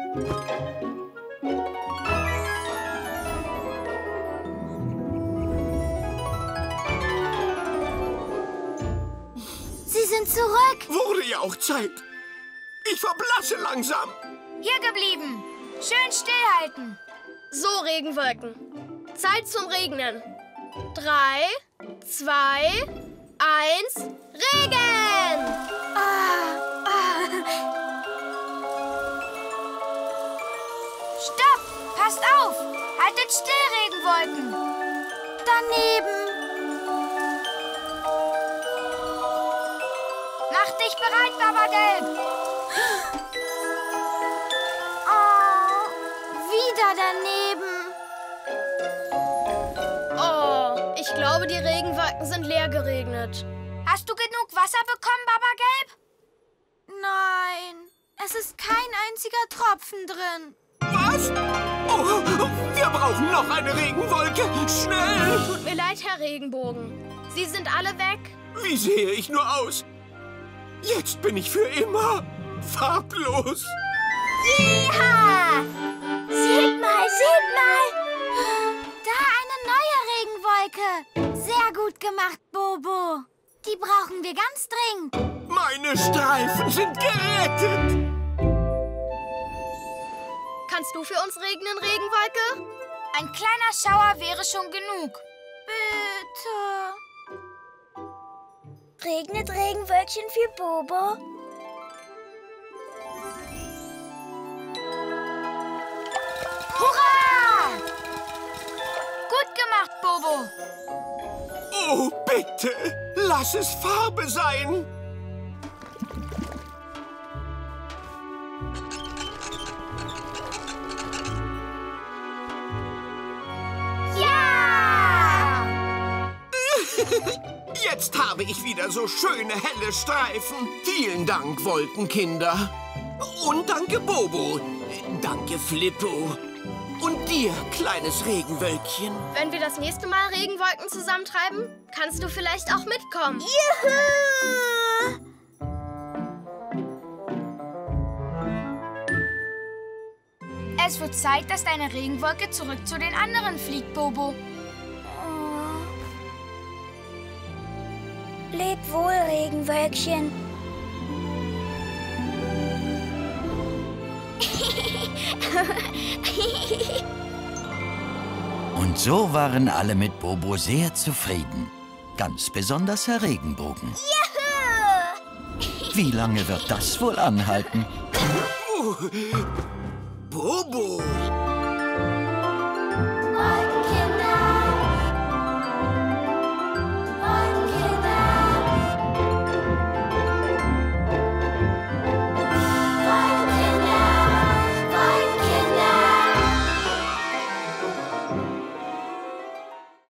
Sie sind zurück. Wurde ja auch Zeit. Ich verblasse langsam. Hier geblieben. Schön stillhalten. So, Regenwolken. Zeit zum Regnen. 3, 2, 1, Regen! Stopp! Passt auf! Haltet still, Regenwolken. Daneben. Mach dich bereit, Babagelb. Oh, wieder daneben. Oh, ich glaube, die Regenwolken sind leer geregnet. Hast du genug Wasser bekommen, Babagelb? Nein, es ist kein einziger Tropfen drin. Was? Oh, wir brauchen noch eine Regenwolke. Schnell! Tut mir leid, Herr Regenbogen. Sie sind alle weg. Wie sehe ich nur aus? Jetzt bin ich für immer farblos. Jeha! Seht mal, seht mal! Da eine neue Regenwolke. Sehr gut gemacht, Bobo. Die brauchen wir ganz dringend. Meine Streifen sind gerettet. Kannst du für uns regnen, Regenwolke? Ein kleiner Schauer wäre schon genug. Bitte. Regnet Regenwölkchen für Bobo? Hurra! Gut gemacht, Bobo. Oh, bitte, lass es Farbe sein. Ja! Jetzt habe ich wieder so schöne, helle Streifen. Vielen Dank, Wolkenkinder. Und danke, Bobo. Danke, Flippo. Und dir, kleines Regenwölkchen. Wenn wir das nächste Mal Regenwolken zusammentreiben, kannst du vielleicht auch mitkommen. Juhu! Es wird Zeit, dass deine Regenwolke zurück zu den anderen fliegt, Bobo. Leb wohl, Regenwölkchen. Und so waren alle mit Bobo sehr zufrieden. Ganz besonders Herr Regenbogen. Juhu! Wie lange wird das wohl anhalten? Bobo.